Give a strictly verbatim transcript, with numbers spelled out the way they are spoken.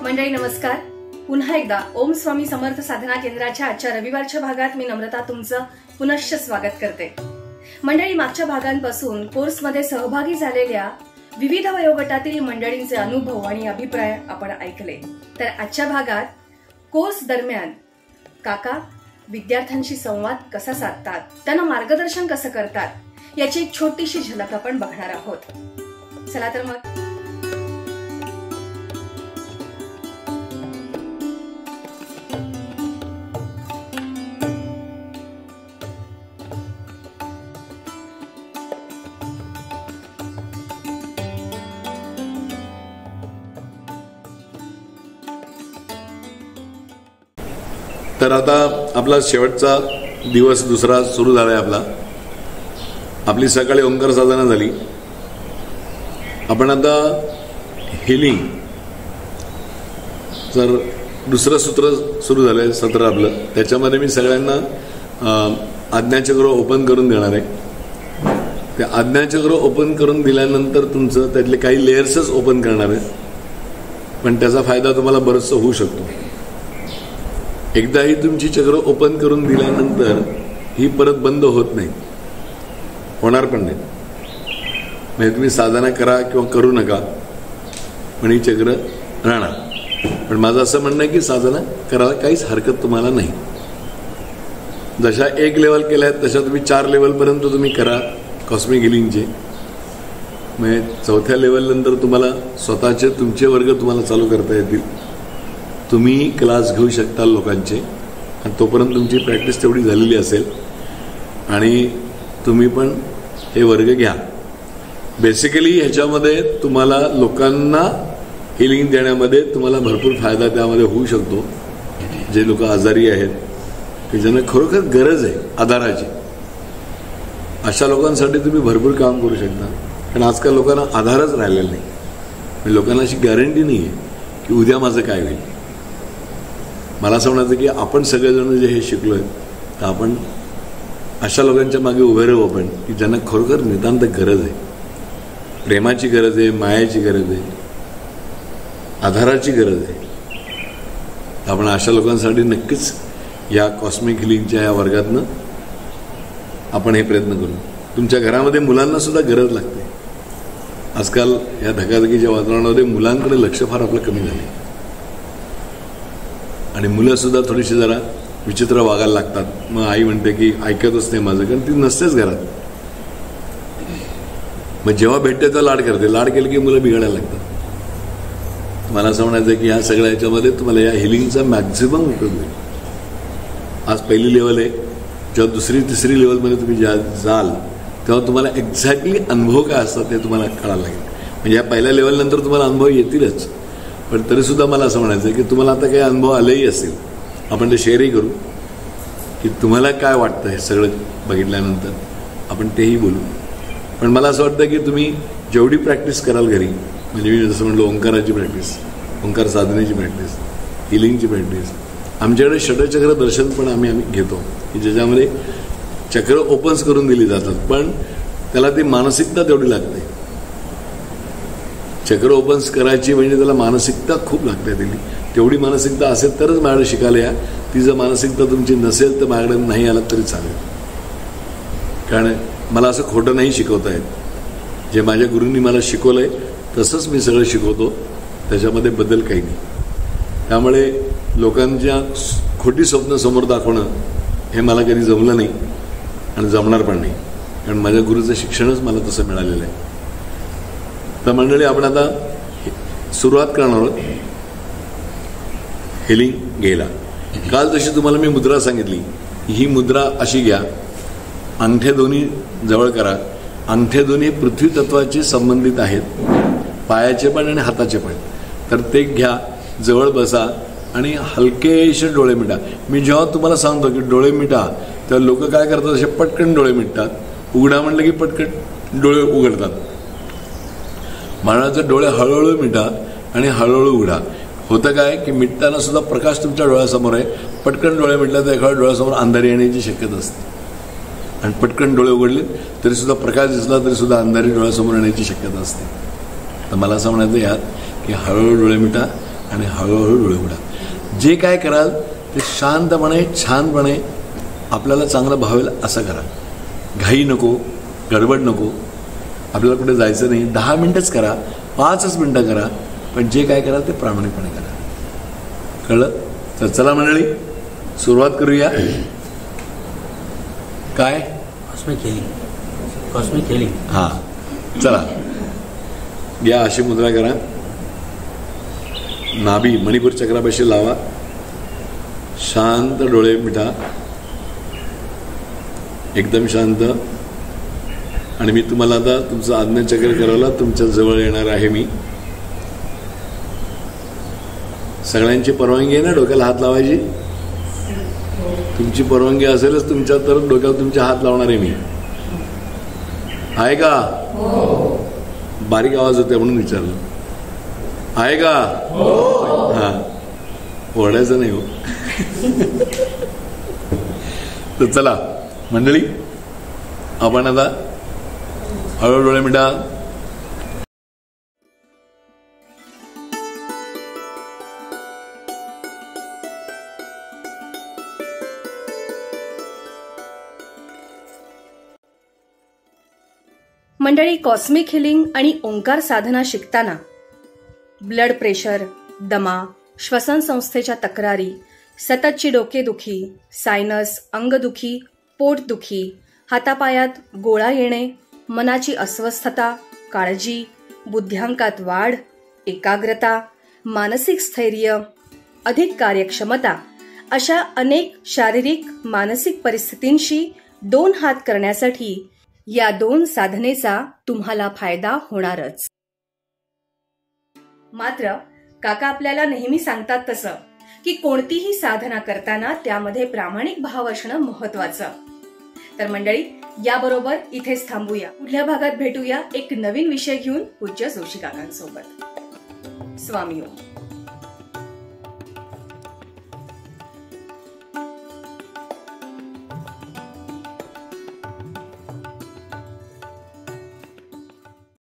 मंडळी नमस्कार. पुन्हा एकदा ओम स्वामी समर्थ साधना केंद्राच्या आजच्या रविवारच्या भागात मी नम्रता तुमचं पुनश्च स्वागत करते. मंडळी, मागच्या भागांपासून कोर्समध्ये सहभागी झालेल्या विविध वयोगटातील मंडळींचे अनुभव आणि अभिप्राय आपण ऐकले. तर आजच्या भागात कोर्स दरम्यान काका विद्यार्थ्यांशी संवाद कसा साधतात, त्यांना मार्गदर्शन कसं करतात याची एक छोटीशी झलक आपण बघणार आहोत. चला तर मग. तर आता आपला शेवटचा दिवस दुसरा सुरू झालाय. आपला आपली सकाळी ओंकार साधना झाली. आपण आता हिलिंग जर दुसरं सूत्र सुरू झालंय सत्र आपलं. त्याच्यामध्ये मी सगळ्यांना आज्ञाचक्र ओपन करून देणार आहे. ते आज्ञाचक्र ओपन करून दिल्यानंतर तुमचं त्यातले काही लेयर्सच ओपन करणार आहे, पण त्याचा फायदा तुम्हाला बरंचसं होऊ शकतो. एकदाही तुमची चक्र ओपन करून दिल्यानंतर ही परत बंद होत नाही, होणार पण नाही. म्हणजे तुम्ही साधना करा किंवा करू नका, पण ही चक्र राहणार. पण माझं असं म्हणणं आहे की साधना करायला काहीच हरकत तुम्हाला नाही. जशा एक लेवल केल्या आहेत तशा तुम्ही चार लेवलपर्यंत तुम्ही करा कॉस्मिक हिलिंगचे. म्हणजे चौथ्या लेवल नंतर तुम्हाला स्वतःचे तुमचे वर्ग तुम्हाला चालू करता येतील. तुम्ही क्लास घेऊ शकता लोकांचे, आणि तोपर्यंत तुमची प्रॅक्टिस तेवढी झालेली असेल आणि तुम्ही पण हे वर्ग घ्या. बेसिकली ह्याच्यामध्ये तुम्हाला लोकांना हिलिंग देण्यामध्ये तुम्हाला भरपूर फायदा त्यामध्ये होऊ शकतो. जे लोक आजारी आहेत की ज्यांना खरोखर गरज आहे आधाराची, अशा लोकांसाठी तुम्ही भरपूर काम करू शकता. कारण आजकाल लोकांना आधारच राहिलेला नाही. म्हणजे लोकांना अशी गॅरंटी नाही आहे की उद्या माझं काय होईल. मला असं म्हणायचं की आपण सगळेजण जे हे शिकलोय तर आपण अशा लोकांच्या मागे उभे राहू आपण की ज्यांना खरोखर नितांत गरज आहे. प्रेमाची गरज आहे, मायाची गरज आहे, आधाराची गरज आहे. आपण अशा लोकांसाठी नक्कीच या कॉस्मिक हिलिंगच्या या वर्गातनं आपण हे प्रयत्न करू. तुमच्या घरामध्ये मुलांना सुद्धा गरज लागते. आजकाल या धकाधकीच्या वातावरणामध्ये मुलांकडे लक्ष फार आपलं कमी झाले आणि मुलं सुद्धा थोडीशी जरा विचित्र वागायला लागतात. मग आई म्हणते की ऐकतच नाही माझं, कारण ती नसतेच घरात. मग जेव्हा भेटते तेव्हा लाड करते. लाड केलं की मुलं बिघडायला लागतात. मला असं म्हणायचं की ह्या सगळ्या ह्याच्यामध्ये तुम्हाला या हिलिंगचा मॅक्झिमम उपयोग होईल. आज पहिली लेवल आहे. जेव्हा दुसरी तिसरी लेवलमध्ये तुम्ही ज्या जाल तेव्हा तुम्हाला एक्झॅक्टली अनुभव काय असतात ते तुम्हाला कळायला लागेल. म्हणजे या पहिल्या लेवलनंतर तुम्हाला अनुभव येतीलच, पण तरीसुद्धा मला असं म्हणायचं की तुम्हाला आता काही अनुभव आलेही असतील, आपण ते शेअरही करू की तुम्हाला काय वाटतं हे सगळं बघितल्यानंतर आपण तेही बोलू. पण मला असं वाटतं की तुम्ही जेवढी प्रॅक्टिस कराल घरी, म्हणजे मी जसं म्हटलं ओंकाराची प्रॅक्टिस, ओंकार साधनेची प्रॅक्टिस, हिलिंगची प्रॅक्टिस, आमच्याकडे षडचक्र दर्शन पण आम्ही आम्ही घेतो की ज्याच्यामध्ये चक्र ओपन्स करून दिली जातात, पण त्याला ती मानसिकता तेवढी लागते. चक्र ओपन्स करायची म्हणजे त्याला मानसिकता खूप लागते. दिली तेवढी मानसिकता असेल तरच माझ्याकडे शिकायला या. ती जर मानसिकता तुमची नसेल तर माझ्याकडे नाही आलात तरी चालेल. कारण मला असं खोटं नाही शिकवता येत. जे माझ्या गुरूंनी मला शिकवलंय तसंच मी सगळं शिकवतो, त्याच्यामध्ये बदल काही नाही. त्यामुळे लोकांच्या खोटी स्वप्न समोर दाखवणं हे मला कधी जमलं नाही आणि जमणार पण नाही, कारण माझ्या गुरूचं शिक्षणच मला तसं मिळालेलं आहे. तर मंडळी, आपण आता सुरुवात करणार आहोत हिलिंग घ्यायला. काल जशी तुम्हाला मी मुद्रा सांगितली, ही मुद्रा अशी घ्या. अंगठे दोन्ही जवळ करा. अंगठे दोन्ही पृथ्वी तत्वाशी संबंधित आहेत, पायाचे पण आणि हाताचे पण. तर ते घ्या, जवळ बसा आणि हलकेशे डोळे मिटा. मी जेव्हा तुम्हाला सांगतो की डोळे मिटा तेव्हा लोक काय करतात, असे पटकन डोळे मिटतात. उघडा म्हटलं की पटकन डोळे उघडतात. महाराजांचे डोळे हळूहळू मिटा आणि हळूहळू उघडा. होतं काय की मिटताना सुद्धा प्रकाश तुमच्या डोळ्यासमोर आहे. पटकन डोळे मिटला तर एखाद्या डोळ्यासमोर अंधारी येण्याची शक्यता असते, आणि पटकन डोळे उघडले तरी सुद्धा प्रकाश दिसला तरी सुद्धा अंधारी डोळ्यासमोर येण्याची शक्यता असते. तर मला असं म्हणायचं यात की हळूहळू डोळे मिटा आणि हळूहळू डोळे उघडा. जे काय कराल ते शांतपणे छानपणे आपल्याला चांगलं भावेल असं करा. घाई नको, गडबड नको. आपल्याला कुठे जायचं नाही. दहा मिनटंच करा, पाचच मिनटं करा, पण जे काय कराल ते प्रामाणिकपणे करा. कळलं? तर चला मंडळी, सुरुवात करूया. काय कॉस्मिक हिलिंग कॉस्मिक हिलिंग हां, चला या. अशी मुद्रा करा. नाभी मणिपूर चक्रापाशी लावा. शांत डोळे मिटा, एकदम शांत. आणि मी तुम्हाला आता तुमचं आज्ञाचक्र करायला तुमच्या जवळ येणार आहे. मी सगळ्यांची परवानगी आहे ना डोक्याला हात लावायची? तुमची परवानगी असेलच तुमच्या तर डोक्याला तुमचे हात लावणार आहे मी. आहे का? बारीक आवाज होते म्हणून विचारलं. आहे का? हा, ओरडायचं नाही हो. तर चला मंडळी, आपण आता हळूहळू डोळे मिटा. मंडळी, कॉस्मिक हिलिंग आणि ओंकार साधना शिकताना ब्लड प्रेशर, दमा, श्वसन संस्थेच्या तक्रारी, सततची डोकेदुखी, सायनस, अंगदुखी, पोटदुखी, हातापायात गोळा येणे, मनाची अस्वस्थता, काळजी, बुद्ध्यांकात वाढ, एकाग्रता, मानसिक स्थैर्य, अधिक कार्यक्षमता अशा अनेक शारीरिक मानसिक परिस्थितींशी दोन हात करण्यासाठी या दोन साधनेचा तुम्हाला फायदा होणारच. मात्र काका आपल्याला नेहमी सांगतात तसं की कोणतीही साधना करताना त्यामध्ये प्रामाणिक भाव असणं महत्वाचं. तर मंडळी, याबरोबर इथेच थांबूया. पुढल्या भागात भेटूया एक नवीन विषय घेऊन पूज्य जोशी काकांसोबत. स्वामी ओम.